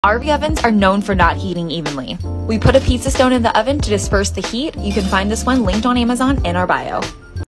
RV ovens are known for not heating evenly. We put a pizza stone in the oven to disperse the heat. You can find this one linked on Amazon in our bio.